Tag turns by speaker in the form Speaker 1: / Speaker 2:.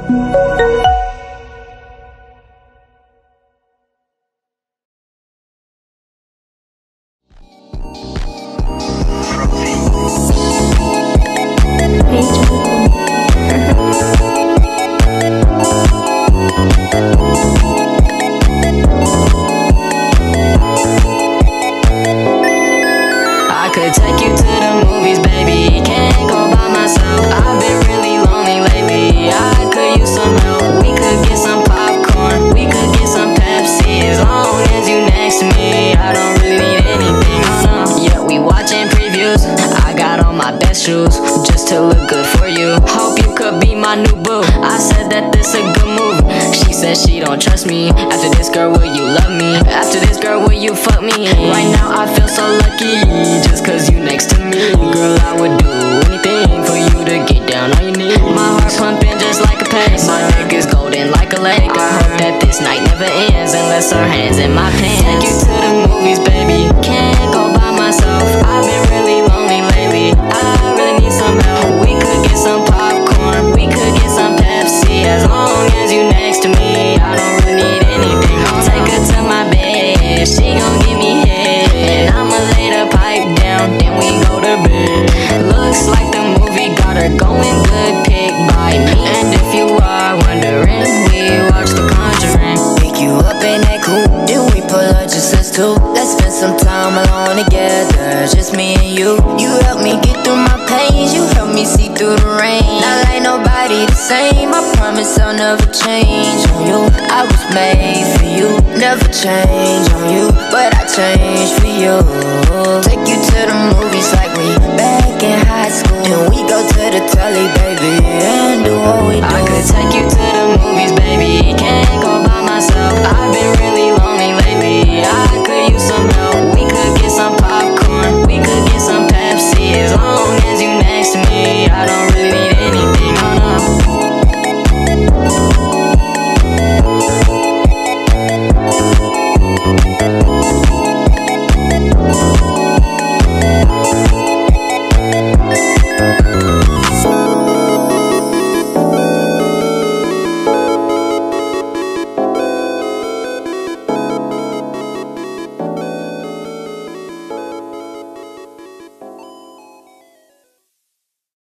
Speaker 1: I could take you to the movies, baby. Can't go by myself. I've been really lonely lately. I could use some help. We could get some popcorn. We could get some Pepsi. As long as you next to me, I don't really need anything. Oh no. Yeah, we watching previews. I got on my best shoes just to look good for you. Hope you could be my new boo. I said that this a good move. She said she don't trust me. After this, girl, will you love me? After this, girl, will you fuck me? Right now I feel so lucky, just cause you next to me. Girl, I would do anything for you to get down on your knees. My heart pumping just like a pace. My dick is golden like a lake. I hope that this night never ends unless her hands in my pants. Take you to the movies, baby. Can't go by myself. I've been really lonely lately. I really need some help. We could get some popcorn. We could get some Pepsi. As long as you next to me, I don't really need anything. I'll take her to my bed. She gon' give me head, and I'ma lay the pipe down, then we go to bed. Looks like the movie got her going good, pick by me. And if you are wondering, we watch The Conjuring.
Speaker 2: Pick you up in that coupe, then we pull up just us two. Let's spend some time alone together, just me and you. You help me get through my pains, you help me see through the rain. Not like nobody the same, I promise I'll never change on you. I was made for you, never change on you, but I changed for you. Take you to the movies like we back in high school. Then we go to the telly, baby, and do what we do.
Speaker 1: I could take you to